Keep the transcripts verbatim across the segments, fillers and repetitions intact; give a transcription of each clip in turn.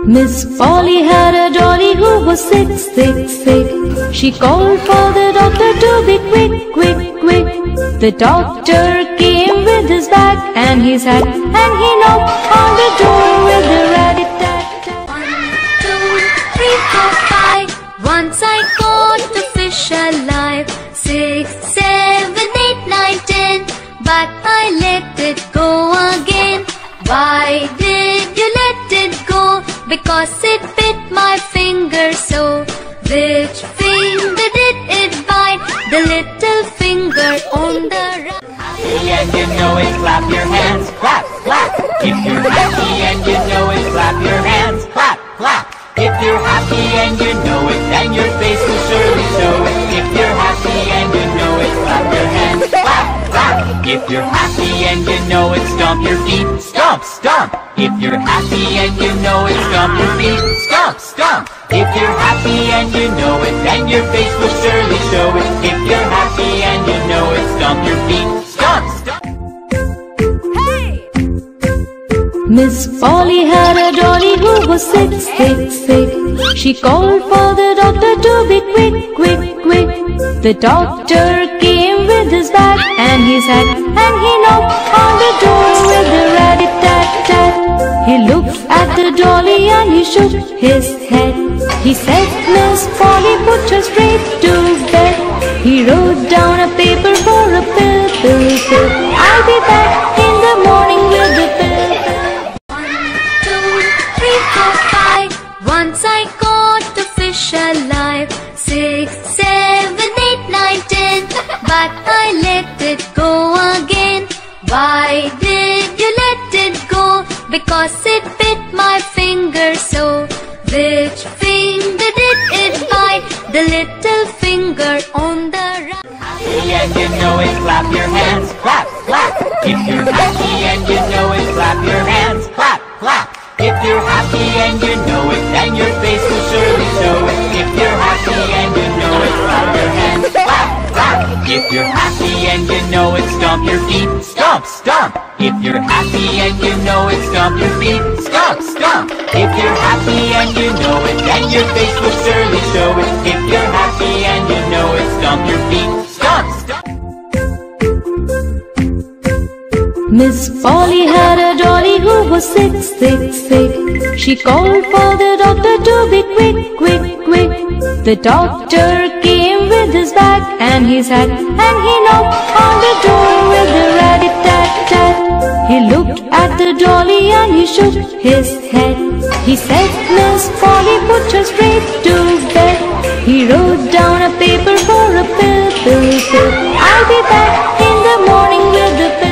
Miss Polly had a dolly who was sick, sick, sick. She called for the doctor to be quick, quick, quick. The doctor came with his bag and his hat, and he knocked on the door with a rat-a-tat-tat. One, two, three, four, five. Once I caught a fish alive. Six, seven, eight, nine, ten. But I let it go again. Why did you let it go? Because it bit my finger so. Which finger did it bite? The little finger on the right. Happy and you know it, clap your hands, clap, clap. If you're happy and you know it, clap your hands, clap, clap. If you're happy and you know it, then your face will surely show it. If you're happy and you know it, clap your hands, clap, clap. If you're happy and you know it, stomp your feet, stomp, stomp. If you're happy and you know it, stomp your feet, stomp, stomp. If you're happy and you know it, then your face will surely show it. If you're happy and you know it, stomp your feet, stomp, stomp. Miss Polly had a dolly who was sick, sick, sick. She called for the doctor to be quick, quick, quick. The doctor came with his bag and his hat, and he knocked on the door with a rat-a-tat-tat. He looked at the dolly and he shook his head. He said, Miss Polly, put her straight to bed. He wrote down a paper for a pill, pill, pill. I'll be back in the morning with the pill, pill. Once I caught a fish alive. Six, seven, eight, nine, ten. But I let it go again. Why did you let it go? Because it bit my finger so. Which finger did it bite? The little finger on the right. Happy and you know it, clap your hands, clap, clap. If you're happy and you know it, clap your hands, clap, clap. If you're happy and you know it, then your face will surely show it. If you're happy and you know it, clap your hands, clap, clap. If you're happy and you know it, stomp your feet, stomp, stomp. If you're happy and you know it, stomp your feet, stomp, stomp. If you're happy and you know it, then your face will surely show it. If you're happy and you know it, stomp your feet, stomp, stomp. Miss Polly had a dolly who was sick, sick, sick. She called for the doctor to be quick, quick, quick. The doctor came with his bag and his hat, and he knocked on the door with a rat-a-tat-tat. He looked at the dolly and he shook his head. He said, Miss Polly, put her straight to bed. He wrote down a paper for a pill, pill, pill. I'll be back in the morning with the pill.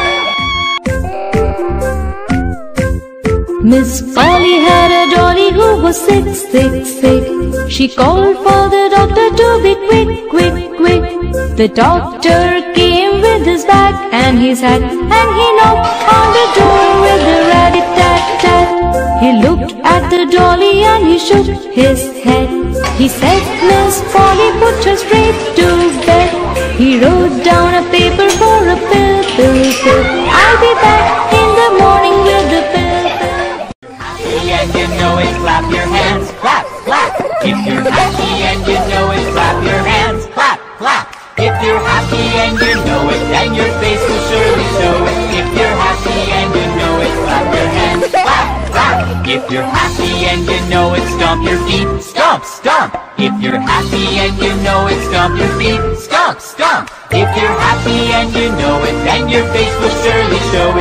Miss Polly had a dolly who was sick, sick, sick. She called for the doctor to be quick, quick, quick. The doctor came with his bag and his hat, and he knocked on the door with a rat-a-tat-tat. He looked at the dolly and he shook his head. He said, Miss Polly, put her straight to bed. He wrote down a paper for a pill, pill, pill. I'll be back in the morning with the pill, pill. Happy and you know it, clap your hands, clap, clap. If you're happy and you know it, clap your hands, clap, clap. If you're happy and you know it, then your face will surely show it. If you're happy and you know it, clap your hands, clap, clap. If you're happy and you know it, stomp your feet, stomp, stomp. If you're happy and you know it, stomp your feet, stomp, stomp. If you're happy and you know it, then your face will surely show